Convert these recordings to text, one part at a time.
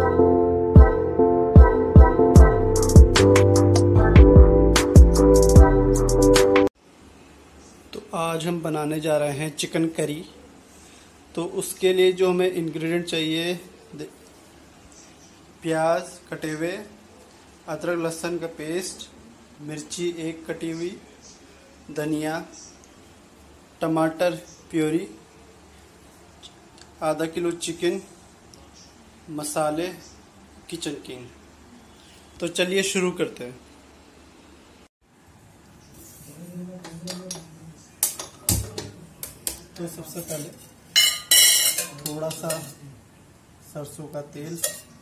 आज हम बनाने जा रहे हैं चिकन करी। तो उसके लिए जो हमें इंग्रेडिएंट चाहिए, प्याज कटे हुए, अदरक लहसुन का पेस्ट, मिर्ची एक कटी हुई, धनिया, टमाटर प्योरी, आधा किलो चिकन, मसाले किचन किंग। तो चलिए शुरू करते हैं। तो सबसे पहले थोड़ा सा सरसों का तेल,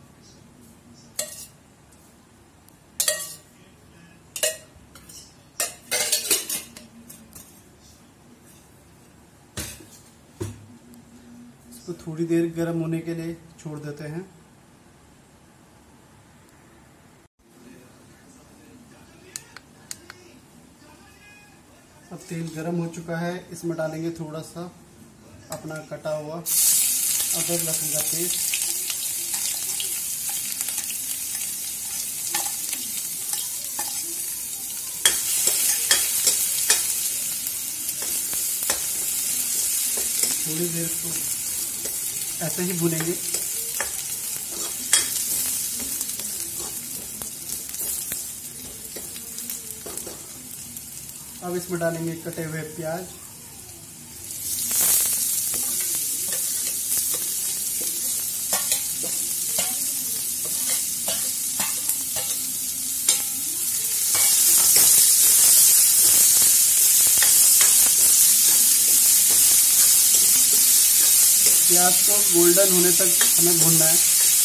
इसको थोड़ी देर गर्म होने के लिए छोड़ देते हैं। अब तेल गरम हो चुका है, इसमें डालेंगे थोड़ा सा अपना कटा हुआ अदरक लहसुन का पेस्ट, थोड़ी देर को ऐसे ही भुनेंगे। अब इसमें डालेंगे कटे हुए प्याज, प्याज को गोल्डन होने तक हमें भूनना है।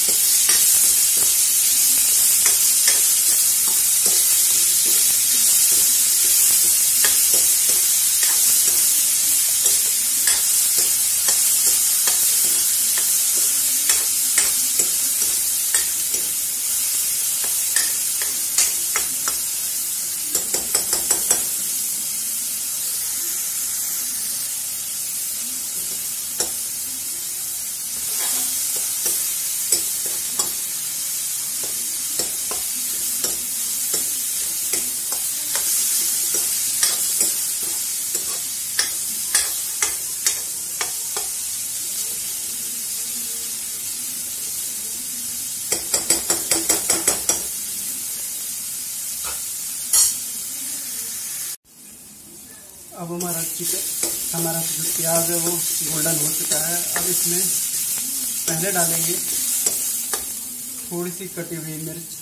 अब हमारा जो प्याज है वो गोल्डन हो चुका है। अब इसमें पहले डालेंगे थोड़ी सी कटी हुई मिर्च,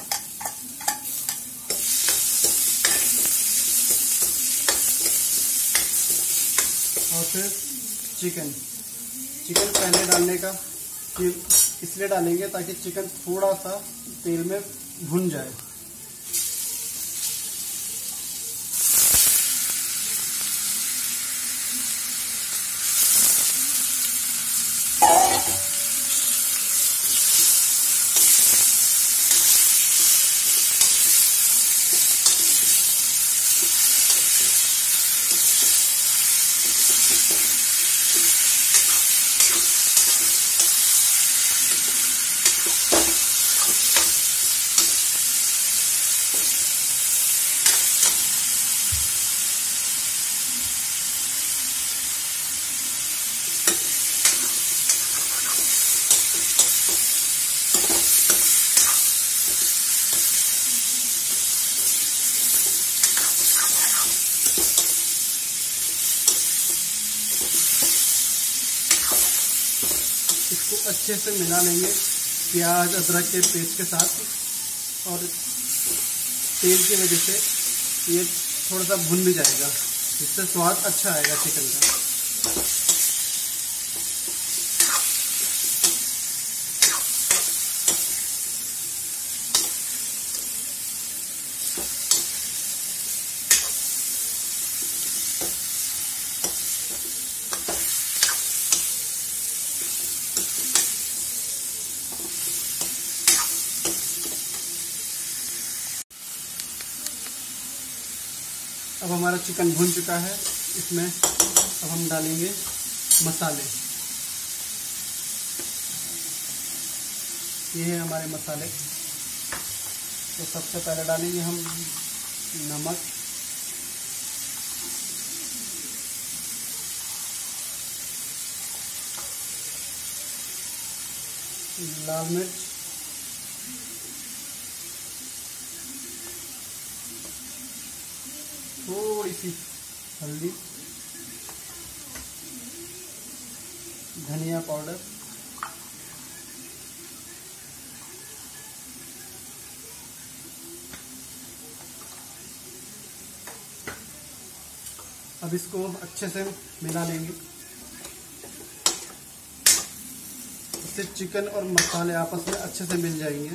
और फिर चिकन पहले डालने का इसलिए डालेंगे ताकि चिकन थोड़ा सा तेल में भुन जाए। इसको अच्छे से मिला लेंगे प्याज अदरक के पेस्ट के साथ, और तेल की वजह से ये थोड़ा सा भुन भी जाएगा, इससे स्वाद अच्छा आएगा चिकन का। अब हमारा चिकन भुन चुका है, इसमें अब हम डालेंगे मसाले। ये है हमारे मसाले। तो सबसे पहले डालेंगे हम नमक, लाल मिर्च, थोड़ी सी हल्दी, धनिया पाउडर, अब इसको अच्छे से मिला लेंगे। इससे चिकन और मसाले आपस में अच्छे से मिल जाएंगे।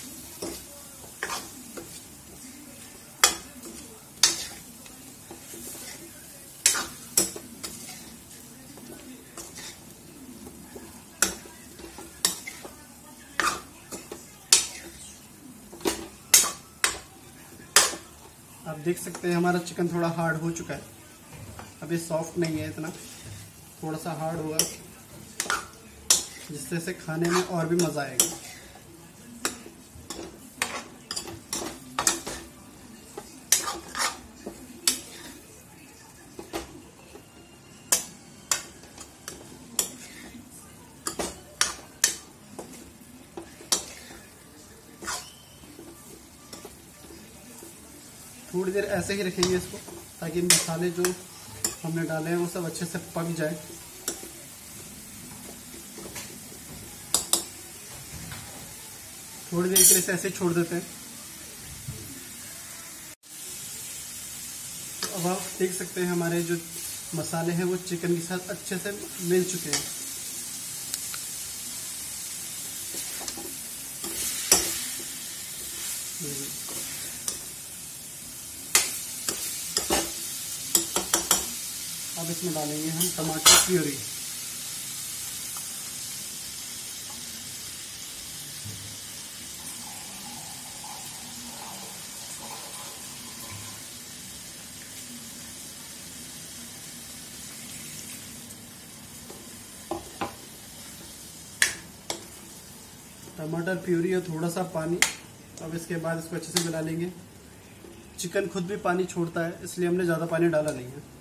आप देख सकते हैं हमारा चिकन थोड़ा हार्ड हो चुका है। अब ये सॉफ्ट नहीं है इतना, थोड़ा सा हार्ड होगा, जिससे इसे खाने में और भी मज़ा आएगा। थोड़ी देर ऐसे ही रखेंगे इसको, ताकि मसाले जो हमने डाले हैं वो सब अच्छे से पक जाए। थोड़ी देर के लिए इसे ऐसे ही छोड़ देते हैं। तो अब आप देख सकते हैं हमारे जो मसाले हैं वो चिकन के साथ अच्छे से मिल चुके हैं। अब इसमें डालेंगे हम टमाटर प्यूरी। टमाटर प्यूरी और थोड़ा सा पानी। अब इसके बाद इसको अच्छे से मिला लेंगे। चिकन खुद भी पानी छोड़ता है, इसलिए हमने ज़्यादा पानी डाला नहीं है।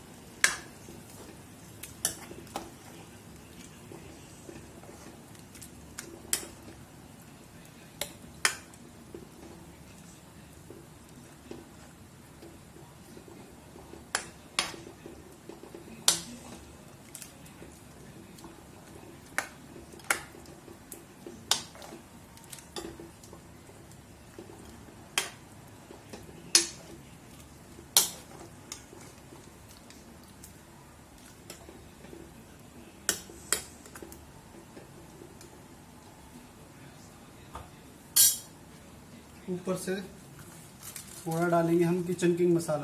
ऊपर से थोड़ा डालेंगे हम किचन किंग मसाला।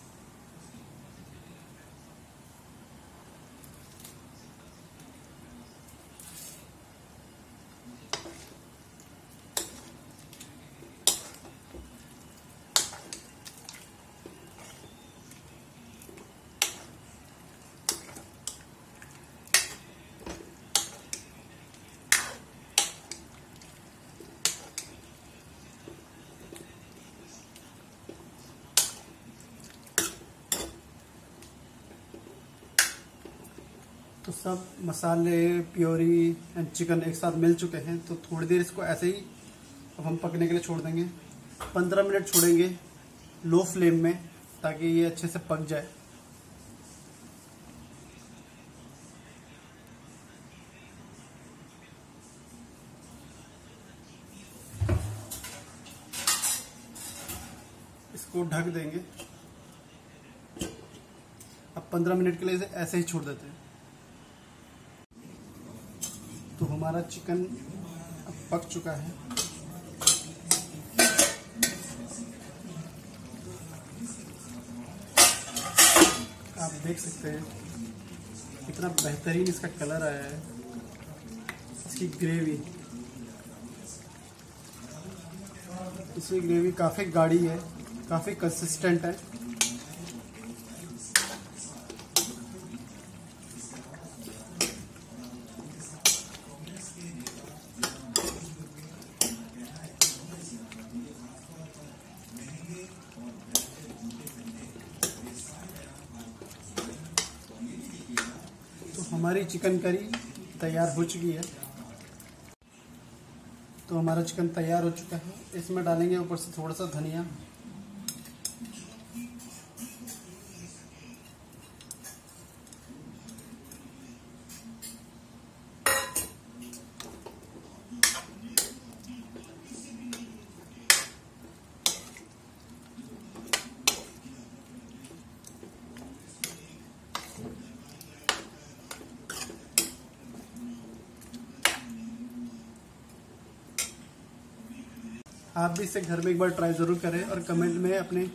तो सब मसाले, प्योरी एंड चिकन एक साथ मिल चुके हैं। तो थोड़ी देर इसको ऐसे ही अब हम पकने के लिए छोड़ देंगे। 15 मिनट छोड़ेंगे लो फ्लेम में, ताकि ये अच्छे से पक जाए। इसको ढक देंगे। अब 15 मिनट के लिए इसे ऐसे ही छोड़ देते हैं। तो हमारा चिकन अब पक चुका है। आप देख सकते हैं कितना बेहतरीन इसका कलर आया है। इसकी ग्रेवी काफ़ी गाढ़ी है, काफ़ी कंसिस्टेंट है। हमारी चिकन करी तैयार हो चुकी है। तो हमारा चिकन तैयार हो चुका है। इसमें डालेंगे ऊपर से थोड़ा सा धनिया, आप भी इसे घर में एक बार ट्राई ज़रूर करें और कमेंट में अपने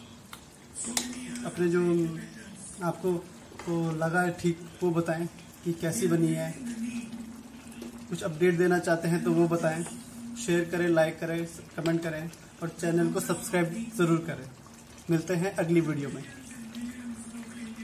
जो आपको को लगा है ठीक वो बताएं कि कैसी बनी है। कुछ अपडेट देना चाहते हैं तो वो बताएं। शेयर करें, लाइक करें, कमेंट करें और चैनल को सब्सक्राइब ज़रूर करें। मिलते हैं अगली वीडियो में।